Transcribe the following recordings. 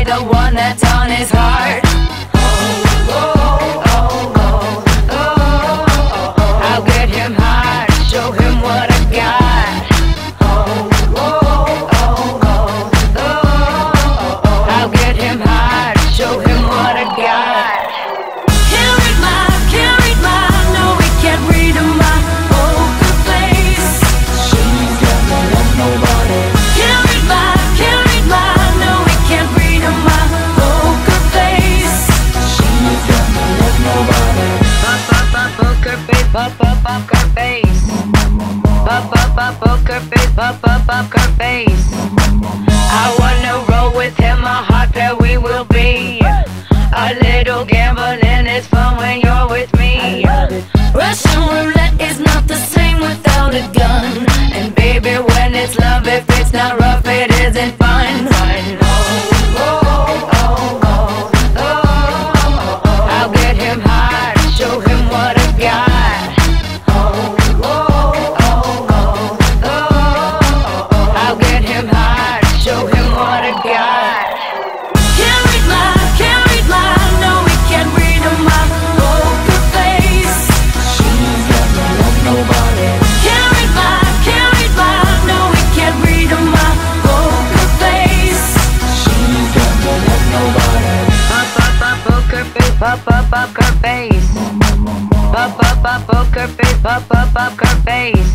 the one that's on his heart. I'll get him hard, show him what I got. I'll get him hard, show him what I got. Can't read my, no, we can't read my poker face. She's got no love, nobody. Can't read my, no, we can't read my poker face. She's got no love, nobody. Poker face, poker face. Poker face, poker face. I wanna roll with him, a hot pair we will be. A little gambling is fun when you're with me. Russian roulette is not the same without a gun. And baby, when it's love, if it's not rough, it isn't fun. I'll get him hard, show him what I got. I'll get him hard, show him what I got. Can't read my, no, we can't read my poker face. She's got no love, nobody. Can't read my, no, we can't read my poker face. She's got no love, nobody. Poker face, poker face. Poker face, poker face.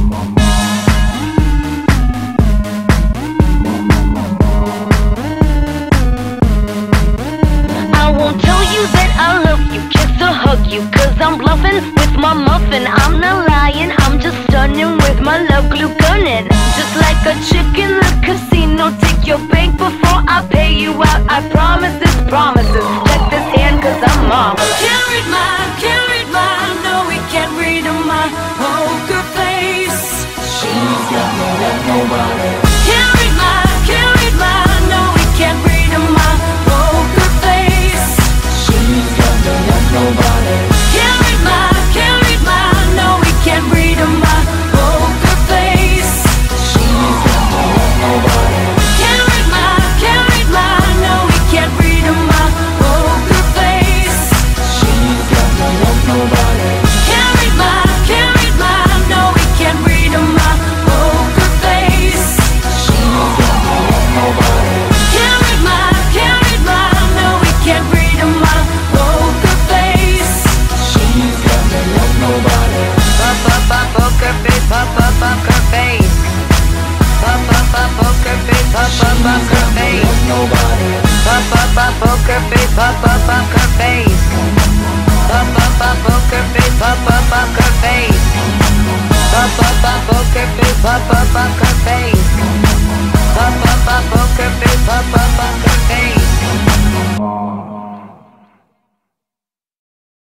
I won't tell you that I love you, kiss or hug you, cause I'm bluffing with my muffin. I'm not lying, I'm just stunning with my love glue gunning. Just like a chick in the casino, take your bank before I pay you out. I promise this promises, check this hand cause I'm marvelous. Can't read my, no, we can't read my poker face. She's got no love, nobody. Can't read my, no, we can't read my poker face. She's got no love, nobody. Can't read my, no, we can't read my poker face. She's got no love, nobody. Can't read my, no, we can't read my poker face. She's got no love, nobody. Can't read my, no, we can't read my poker face. She's got no love, nobody. Can't read my, no, we can't read my poker face. She's got no love, nobody. Poker face, poker face. Poker face, poker face. Nobody. Poker face, poker face. Poker face, poker face. Poker face, poker face. Poker face, poker face.